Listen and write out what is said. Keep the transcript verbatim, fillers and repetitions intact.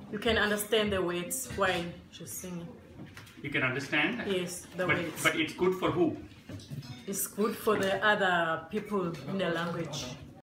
You can understand the words while she's singing. You can understand? Yes, the but, words. But it's good for who? It's good for the other people in the language.